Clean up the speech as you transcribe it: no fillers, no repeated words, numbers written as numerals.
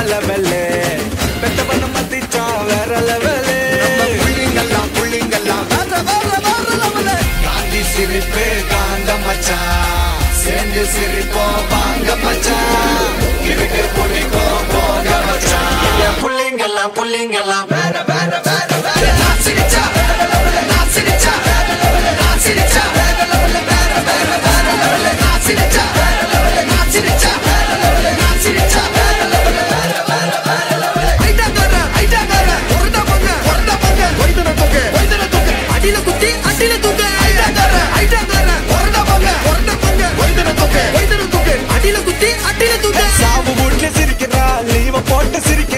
level பெத்தவன மதிச்சா வேற level புள்ளிங்கெல்லாம் வேற level Gandhi சிரிப்பு காந்த மச்சான் சேர்ந்து சிரிப்போம் வாங்க மச்சான் இருக்கு பிடிக்கும் போங்க மச்சான் புள்ளிங்கெல்லாம் வேற நான் சிரிச்சா நான் சிரிச்சா நான் சிரிச்சா வேற லெவலு நான் சிரிச்சா நான் சிரிச்சா நான் சிரிச்சா வேற லெவலு ஐட்டாக்கார ஒருடா பங்க வைதன தூக்கு அடியில குத்தி அடியில தூக்கு ஐட்டாக்கார ஒருடா பங்க வைதன தூக்கு அடியில குத்தி அடியில தூக்கு சாவு வீட்டுல சிரிக்கிறா லீவ போட்டு சிரிக்க